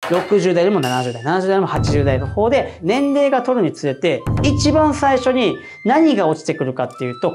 60代でも70代、70代でも80代の方で、年齢が取るにつれて、一番最初に何が落ちてくるかっていうと、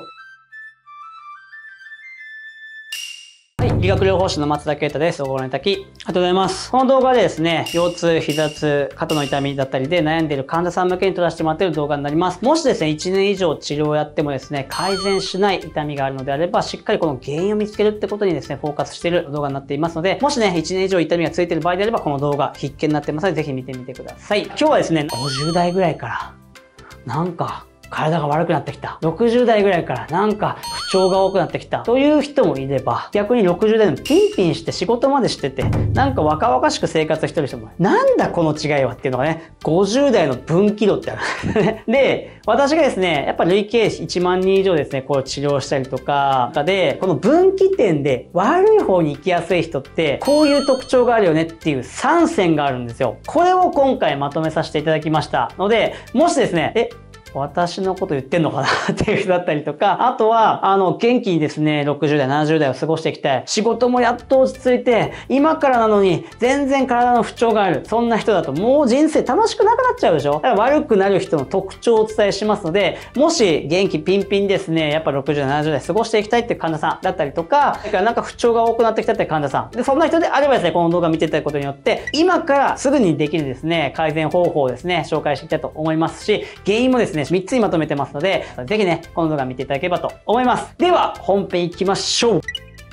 はい、理学療法士の松田啓太です。ご覧いただき、ありがとうございます。この動画でですね、腰痛、膝痛、肩の痛みだったりで悩んでいる患者さん向けに撮らせてもらっている動画になります。もしですね、1年以上治療をやってもですね、改善しない痛みがあるのであれば、しっかりこの原因を見つけるってことにですね、フォーカスしている動画になっていますので、もしね、1年以上痛みがついている場合であれば、この動画必見になってますので、ぜひ見てみてください。今日はですね、50代ぐらいから、なんか、体が悪くなってきた。60代ぐらいからなんか不調が多くなってきた。という人もいれば、逆に60代でもピンピンして仕事までしてて、なんか若々しく生活してる人も、なんだこの違いはっていうのがね、50代の分岐度ってある。で、私がですね、やっぱ累計1万人以上ですね、こう治療したりとかで、この分岐点で悪い方に行きやすい人って、こういう特徴があるよねっていう3選があるんですよ。これを今回まとめさせていただきましたので、もしですね、私のこと言ってんのかなっていう人だったりとか、あとは、元気にですね、60代、70代を過ごしていきたい。仕事もやっと落ち着いて、今からなのに全然体の不調がある。そんな人だともう人生楽しくなくなっちゃうでしょ？だから悪くなる人の特徴をお伝えしますので、もし元気ピンピンですね、やっぱ60代、70代過ごしていきたいっていう患者さんだったりとか、それからなんか不調が多くなってきたっていう患者さん。で、そんな人であればですね、この動画見ていただくことによって、今からすぐにできるですね、改善方法をですね、紹介していきたいと思いますし、原因もですね、3つにまとめてますので、ぜひね、この動画見ていただければと思います。では、本編行きましょう。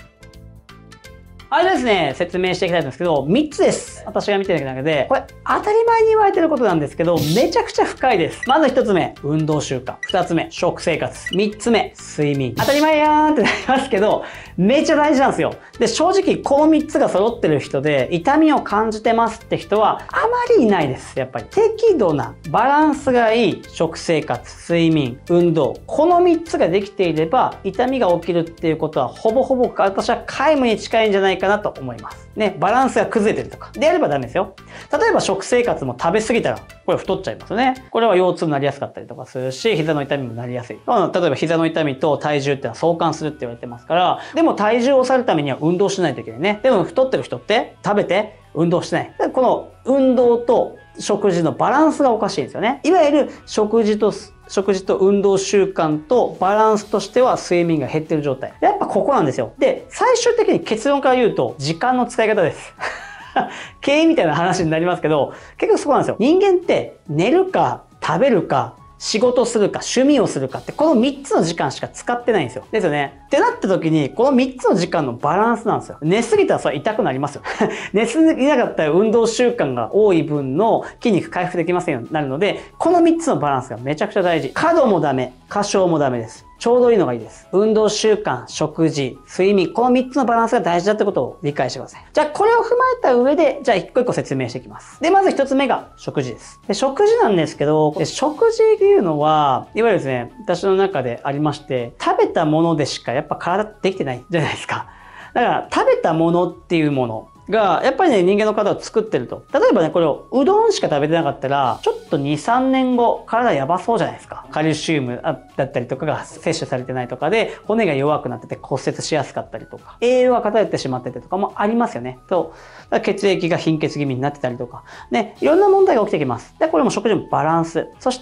あれですね、説明していきたいんですけど、3つです。私が見てるだけで、これ当たり前に言われてることなんですけど、めちゃくちゃ深いです。まず1つ目、運動習慣。2つ目、食生活。3つ目、睡眠。当たり前やーんってなりますけど、めちゃ大事なんですよ。で、正直この3つが揃ってる人で、痛みを感じてますって人はあまりいないです。やっぱり。適度なバランスがいい食生活、睡眠、運動。この3つができていれば、痛みが起きるっていうことは、ほぼほぼ私は皆無に近いんじゃないかなと思います。ね、バランスが崩れてるとか。であればダメですよ。例えば食生活も食べ過ぎたら、これ太っちゃいますよね。これは腰痛になりやすかったりとかするし、膝の痛みもなりやすい。例えば膝の痛みと体重ってのは相関するって言われてますから、でも体重を抑えるためには運動しないといけないね。でも太ってる人って食べて運動してない。この運動と食事のバランスがおかしいんですよね。いわゆる食事と運動習慣とバランスとしては睡眠が減ってる状態。やっぱここなんですよ。で、最終的に結論から言うと、時間の使い方です。経営みたいな話になりますけど、結局そこなんですよ。人間って寝るか食べるか仕事するか趣味をするかってこの3つの時間しか使ってないんですよ。ですよね。ってなった時にこの3つの時間のバランスなんですよ。寝すぎたらそれは痛くなりますよ。寝すぎなかったら運動習慣が多い分の筋肉回復できませんようになるので、この3つのバランスがめちゃくちゃ大事。過度もダメ、過小もダメです。ちょうどいいのがいいです。運動習慣、食事、睡眠、この3つのバランスが大事だってことを理解してください。じゃあこれを踏まえた上で、じゃあ一個一個説明していきます。で、まず1つ目が食事です。で、食事なんですけど、食事っていうのは、いわゆるですね、私の中でありまして、食べたものでしかやっぱ体できてないじゃないですか。だから食べたものっていうものが、やっぱりね、人間の体を作ってると。例えばね、これをうどんしか食べてなかったら、ちょっと2、3年後、体やばそうじゃないですか。カルシウムだったりとかが摂取されてないとかで、骨が弱くなってて骨折しやすかったりとか、栄養が偏ってしまっててとかもありますよね。血液が貧血気味になってたりとか、ね、いろんな問題が起きてきます。で、これも食事のバランス。そして、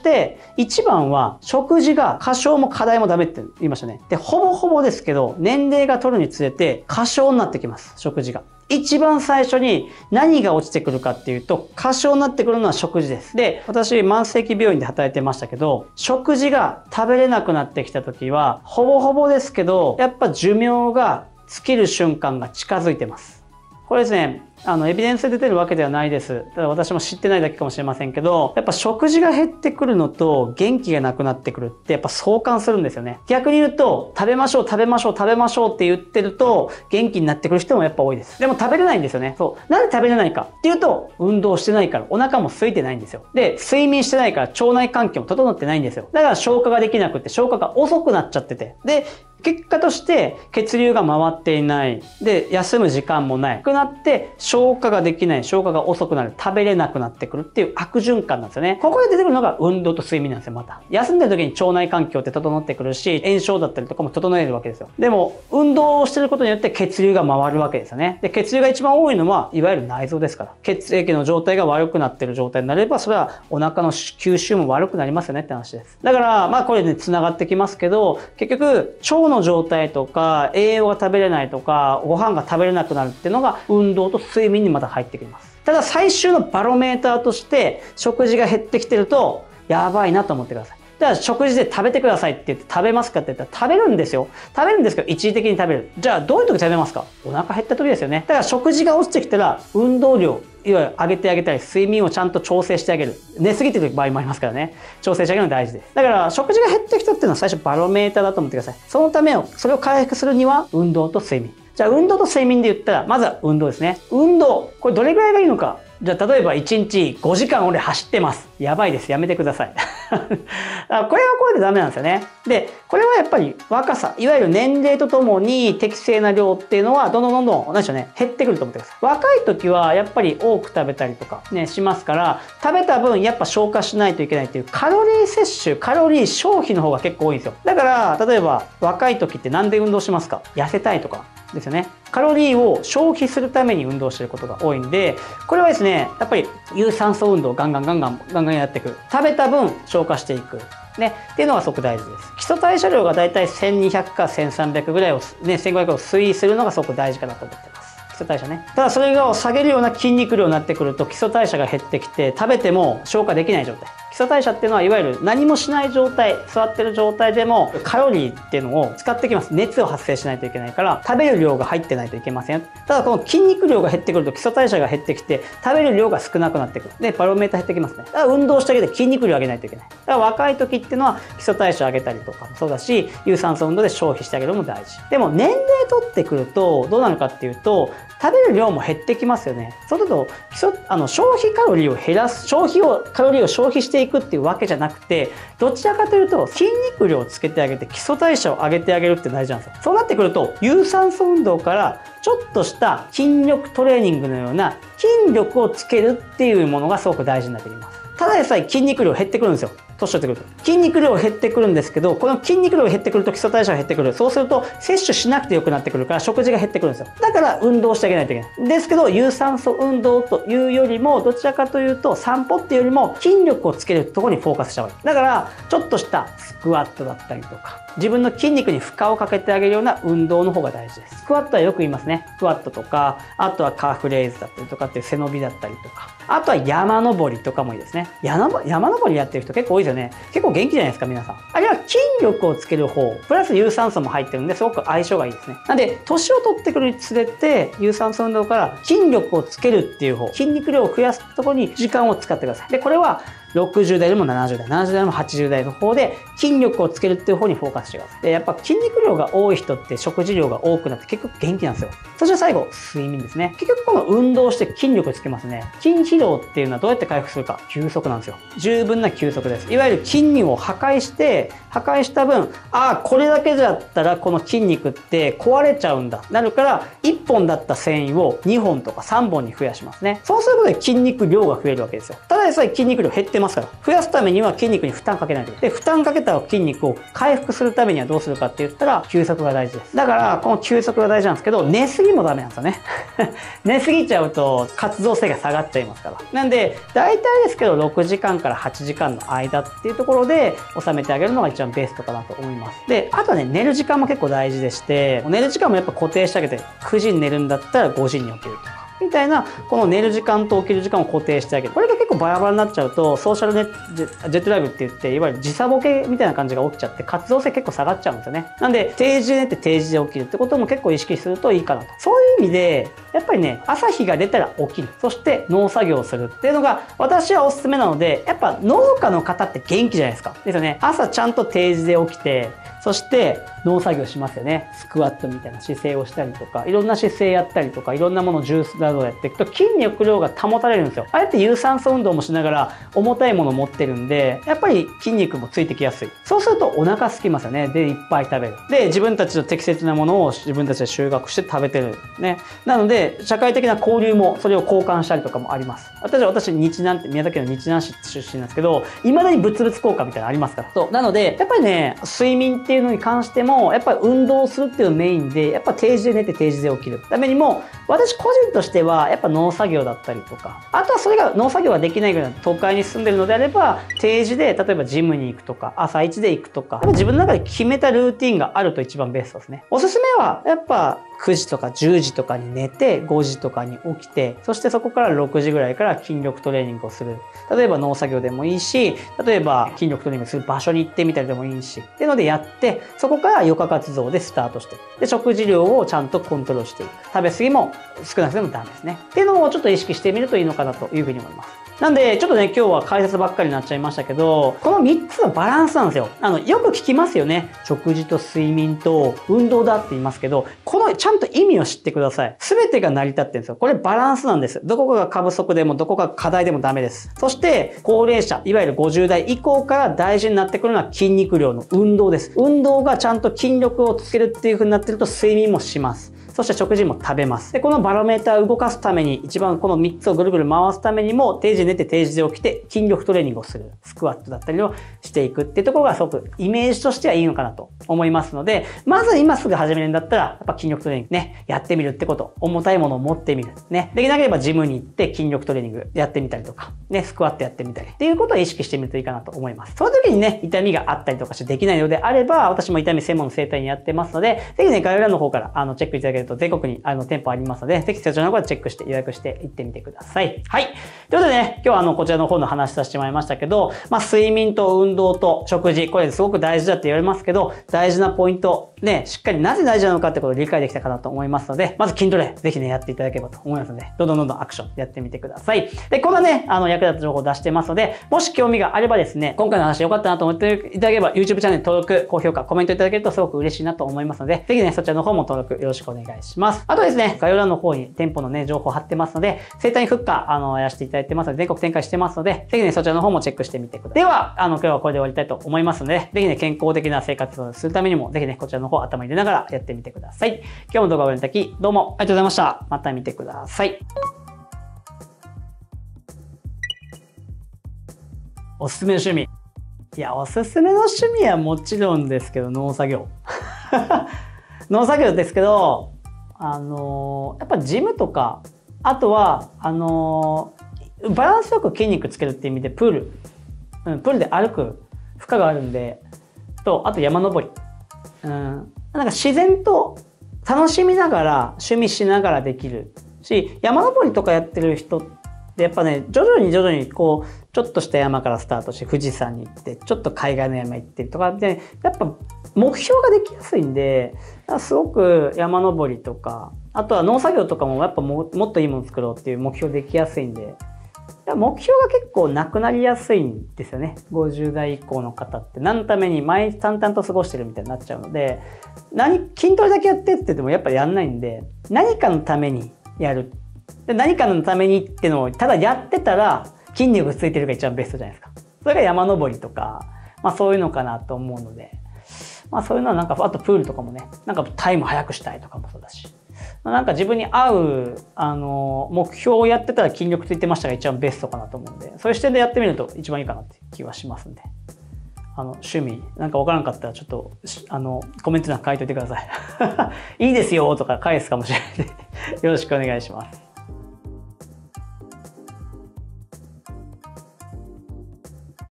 一番は、食事が過小も過大もダメって言いましたね。で、ほぼほぼですけど、年齢が取るにつれて過小になってきます。食事が。一番最初に何が落ちてくるかっていうと、過小になってくるのは食事です。で、私、慢性期病院で働いてましたけど、食事が食べれなくなってきた時は、ほぼほぼですけど、やっぱ寿命が尽きる瞬間が近づいてます。これですね、エビデンスで出てるわけではないです。ただ私も知ってないだけかもしれませんけど、やっぱ食事が減ってくるのと元気がなくなってくるってやっぱ相関するんですよね。逆に言うと、食べましょう、食べましょう、食べましょうって言ってると、元気になってくる人もやっぱ多いです。でも食べれないんですよね。そう。なんで食べれないかっていうと、運動してないから、お腹も空いてないんですよ。で、睡眠してないから腸内環境も整ってないんですよ。だから消化ができなくて、消化が遅くなっちゃってて。で、結果として血流が回っていない。で、休む時間もない。なくなって、 消化ができない、消化が遅くなる、食べれなくなってくるっていう悪循環なんですよね。ここで出てくるのが運動と睡眠なんですよ、また。休んでる時に腸内環境って整ってくるし、炎症だったりとかも整えるわけですよ。でも、運動をしてることによって血流が回るわけですよね。で、血流が一番多いのは、いわゆる内臓ですから。血液の状態が悪くなってる状態になれば、それはお腹の吸収も悪くなりますよねって話です。だから、まあこれね、繋がってきますけど、結局、腸の状態とか、栄養が食べれないとか、ご飯が食べれなくなるっていうのが、運動と睡眠にまた入ってきます。ただ最終のバロメーターとして、食事が減ってきてると、やばいなと思ってください。じゃあ食事で食べてくださいって言って食べますかって言ったら食べるんですよ。食べるんですけど一時的に食べる。じゃあどういう時食べますか？お腹減った時ですよね。だから食事が落ちてきたら運動量、いわゆる上げてあげたり、睡眠をちゃんと調整してあげる。寝すぎてる場合もありますからね。調整してあげるのが大事です。だから食事が減ってきたっていうのは最初バロメーターだと思ってください。そのためそれを回復するには運動と睡眠。じゃあ運動と睡眠で言ったら、まずは運動ですね。運動。これどれぐらいがいいのか。じゃあ例えば1日5時間俺走ってます。やばいです。やめてください。これはこれでダメなんですよね。で、これはやっぱり若さ、いわゆる年齢とともに適正な量っていうのはどんどん何でしょうね、減ってくると思ってください。若い時はやっぱり多く食べたりとかね、しますから、食べた分やっぱ消化しないといけないっていうカロリー摂取、カロリー消費の方が結構多いんですよ。だから、例えば若い時ってなんで運動しますか？痩せたいとか。ですよね。カロリーを消費するために運動していることが多いんで、これはですね、やっぱり有酸素運動をガンガンやっていく。食べた分消化していく。ね。っていうのがすごく大事です。基礎代謝量がだいたい1200か1300ぐらいを、ね、1500を推移するのがすごく大事かなと思ってます。基礎代謝ね。ただそれを下げるような筋肉量になってくると基礎代謝が減ってきて、食べても消化できない状態。基礎代謝っていうのはいわゆる何もしない状態、座ってる状態でもカロリーっていうのを使ってきます。熱を発生しないといけないから食べる量が入ってないといけません。ただこの筋肉量が減ってくると基礎代謝が減ってきて食べる量が少なくなってくる。で、バロメーター減ってきますね。だから運動してあげて筋肉量上げないといけない。だから若い時っていうのは基礎代謝上げたりとかもそうだし、有酸素運動で消費してあげるのも大事。でも年齢取ってくるとどうなるかっていうと、食べる量も減ってきますよね。そうすると消費カロリーを減らす、カロリーを消費していくっていうわけじゃなくて、どちらかというと筋肉量をつけてあげて基礎代謝を上げてあげるって大事なんですよ。そうなってくると有酸素運動からちょっとした筋力トレーニングのような筋力をつけるっていうものがすごく大事になってきます。ただでさえ筋肉量減ってくるんですよ。年取ってくると。筋肉量減ってくるんですけど、この筋肉量が減ってくると基礎代謝が減ってくる。そうすると摂取しなくてよくなってくるから食事が減ってくるんですよ。だから運動してあげないといけない。ですけど、有酸素運動というよりも、どちらかというと散歩っていうよりも筋力をつけるところにフォーカスした方がいい。だから、ちょっとしたスクワットだったりとか、自分の筋肉に負荷をかけてあげるような運動の方が大事です。スクワットはよく言いますね。スクワットとか、あとはカーフレイズだったりとかっていう背伸びだったりとか、あとは山登りとかもいいですね。山登りやってる人結構多いですよね。結構元気じゃないですか、皆さん。あるいは筋力をつける方、プラス有酸素も入ってるんで、すごく相性がいいですね。なんで、年を取ってくるにつれて、有酸素運動から筋力をつけるっていう方、筋肉量を増やすところに時間を使ってください。で、これは、60代でも70代、70代でも80代の方で筋力をつけるっていう方にフォーカスしてください。で、やっぱ筋肉量が多い人って食事量が多くなって結構元気なんですよ。そして最後、睡眠ですね。結局この運動して筋力をつけますね。筋疲労っていうのはどうやって回復するか？休息なんですよ。十分な休息です。いわゆる筋肉を破壊した分、これだけだったらこの筋肉って壊れちゃうんだ。なるから、1本だった繊維を2本とか3本に増やしますね。そうすることで筋肉量が増えるわけですよ。ただでさえ筋肉量減ってますから、増やすためには筋肉に負担かけないといけない。で、負担かけた筋肉を回復するためにはどうするかって言ったら、休息が大事です。だから、この休息が大事なんですけど、寝すぎもダメなんですよね。寝すぎちゃうと活動性が下がっちゃいますから。なんで、大体ですけど、6時間から8時間の間っていうところで収めてあげるのが一番ベストかなと思います。で、あとはね、寝る時間も結構大事でして、寝る時間もやっぱ固定してあげて、9時に寝るんだったら5時に起きるとか。みたいな、この寝る時間と起きる時間を固定してあげる。これが結構バラバラになっちゃうと、ソーシャルジェットラグって言って、いわゆる時差ボケみたいな感じが起きちゃって、活動性結構下がっちゃうんですよね。なんで、定時で寝て定時で起きるってことも結構意識するといいかなと。そういう意味で、やっぱりね、朝日が出たら起きる。そして農作業をするっていうのが、私はおすすめなので、やっぱ農家の方って元気じゃないですか。ですよね。朝ちゃんと定時で起きて、そして農作業しますよね。スクワットみたいな姿勢をしたりとか、いろんな姿勢やったりとか、いろんなものをジュースなどをやっていくと筋肉量が保たれるんですよ。あれって有酸素運運動もしながら重たいものを持ってるんで、やっぱり筋肉もついてきやすい。そうするとお腹空きますよね。で、いっぱい食べる。で、自分たちの適切なものを自分たちで収穫して食べてる。ね。なので、社会的な交流もそれを交換したりとかもあります。私、日南って、宮崎県の日南市出身なんですけど、未だに物々交換みたいなのありますから。そう。なので、やっぱりね、睡眠っていうのに関しても、やっぱり運動するっていうのをメインで、やっぱ定時で寝て定時で起きるためにも、私個人としては、やっぱ農作業だったりとか、あとはそれが農作業ができないぐらいの都会に住んでるのであれば、定時で、例えばジムに行くとか、朝一で行くとか、自分の中で決めたルーティンがあると一番ベストですね。おすすめは、やっぱ、9時とか10時とかに寝て、5時とかに起きて、そしてそこから6時ぐらいから筋力トレーニングをする。例えば農作業でもいいし、例えば筋力トレーニングする場所に行ってみたりでもいいし、っていうのでやって、そこから余暇活動でスタートして、で、食事量をちゃんとコントロールしていく。食べ過ぎも少なくてもダメですね。っていうのをちょっと意識してみるといいのかなというふうに思います。なんで、ちょっとね、今日は解説ばっかりになっちゃいましたけど、この3つのバランスなんですよ。よく聞きますよね。食事と睡眠と運動だって言いますけど、このちゃんと意味を知ってください。すべてが成り立ってるんですよ。これバランスなんです。どこかが過不足でもどこかが課題でもダメです。そして、高齢者、いわゆる50代以降から大事になってくるのは筋肉量の運動です。運動がちゃんと筋力をつけるっていう風になってると睡眠もします。そして食事も食べます。で、このバロメーターを動かすために、一番この3つをぐるぐる回すためにも、定時寝て定時で起きて筋力トレーニングをする。スクワットだったりをしていくっていうところがすごくイメージとしてはいいのかなと思いますので、まず今すぐ始めるんだったら、やっぱ筋力トレーニングね、やってみるってこと。重たいものを持ってみる。ね。できなければジムに行って筋力トレーニングやってみたりとか、ね、スクワットやってみたりっていうことを意識してみるといいかなと思います。その時にね、痛みがあったりとかしてできないのであれば、私も痛み専門の整体にやってますので、ぜひね、概要欄の方からチェックいただけると全国に店舗ありますので、ぜひそちらの方でチェックして予約して行ってみてください。はい。ということでね、今日はこちらの方の話させてもらいましたけど、睡眠と運動と食事、これすごく大事だって言われますけど、大事なポイント、ね、しっかりなぜ大事なのかってことを理解できたかなと思いますので、まず筋トレ、ぜひね、やっていただければと思いますので、どんどんアクションやってみてください。で、こんなね、役立つ情報を出してますので、もし興味があればですね、今回の話良かったなと思っていただければ、YouTube チャンネル登録、高評価、コメントいただけるとすごく嬉しいなと思いますので、ぜひね、そちらの方も登録よろしくお願いします。あとですね、概要欄の方に店舗のね、情報貼ってますので、生体復活、やらせていただいてますので、全国展開してますので、ぜひね、そちらの方もチェックしてみてください。では、今日はこれで終わりたいと思いますので、ぜひね、健康的な生活をするためにも、ぜひね、こちらの方頭に入れながらやってみてください。今日も動画をご覧いただき、どうもありがとうございました。また見てください。おすすめの趣味。いや、おすすめの趣味はもちろんですけど、農作業。農作業ですけど、やっぱジムとか、あとは、バランスよく筋肉つけるっていう意味で、プールで歩く負荷があるんで、あと山登り。なんか自然と楽しみながら、趣味しながらできるし、山登りとかやってる人ってやっぱね、徐々にこう、ちょっとした山からスタートして富士山に行って、ちょっと海外の山行ってとかで、やっぱ目標ができやすいんで、すごく山登りとか、あとは農作業とかもやっぱもっといいもの作ろうっていう目標できやすいんで、目標が結構なくなりやすいんですよね。50代以降の方って。何のために毎日淡々と過ごしてるみたいになっちゃうので、筋トレだけやってって言ってもやっぱりやんないんで、何かのためにやる。で、何かのためにっていうのをただやってたら筋肉ついてるが一番ベストじゃないですか。それが山登りとか、そういうのかなと思うので、そういうのはなんか、あとプールとかもね、なんかタイム早くしたいとかもそうだし、なんか自分に合う、目標をやってたら筋力ついてましたが一番ベストかなと思うんで、そういう視点でやってみると一番いいかなって気はしますんで、趣味、なんかわからんかったらちょっと、コメント欄書いといてください。いいですよとか返すかもしれないんで、よろしくお願いします。